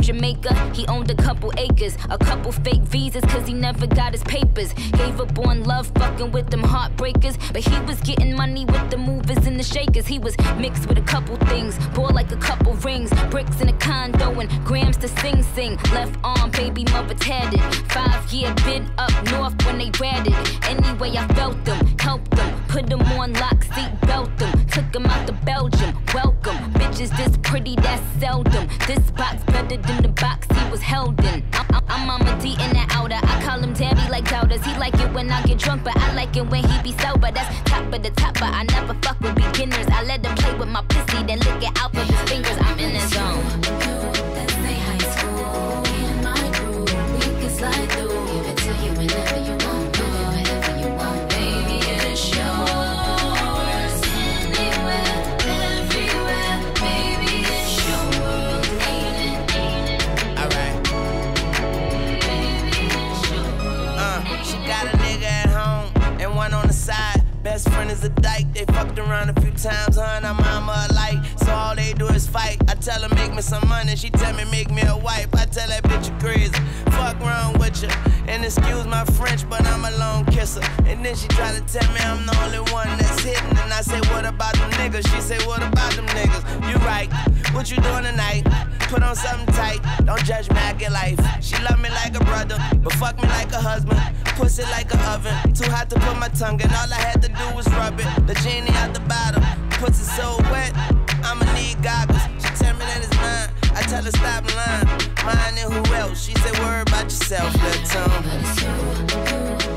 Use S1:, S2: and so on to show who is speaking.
S1: Jamaica, he owned a couple acres, a couple fake visas, cause he never got his papers. Gave up on love, fucking with them heartbreakers, but he was getting money with the movers and the shakers. He was mixed with a couple things, bought like a couple rings, bricks in a condo and grams to sing. Left arm, baby mother tatted, 5-year bid up north when they ratted. Anyway, I felt them, helped them, put them on lock, seat belt them, took them out to Belgium, welcome. Bitches this pretty, that's seldom. This box better than the box he was held in. I'm Mama D in that outer. I call him Daddy like doubters. He like it when I get drunk, but I like it when he be sober. That's top of the top, but I never fuck with beginners. I let him play with my pussy, then lick it out with his fingers. I'm in his zone.
S2: That's they high school. In my group, we can slide through. Give it to you whenever you want. Do it whenever you want. Baby, it's yours. Anywhere, everywhere. Baby, it's your world. Ain't it? Alright. Baby, it's your world.
S3: She got a nigga at home and one on the side. Best friend is a dyke, they fucked around a few times, her and her mama alike. So all they do is fight. I tell her make me some money, she tell me make me a wife. I tell that bitch you crazy, fuck wrong with you. And excuse my French, but I'm a lone kisser. And then she try to tell me I'm the only one that's hitting. And I say what about them niggas? She say what about them niggas? You right, what you doing tonight? Put on something tight, don't judge me, I get life. She love me like a brother, but fuck me like a husband. Pussy like an oven, too hot to put my tongue in. All I had to do was rub it, the genie out the bottom. Pussy so wet, I'ma need goggles. She tell me that it's mine, I tell her stop lying. Mine and who else? She say worry about yourself, little tongue.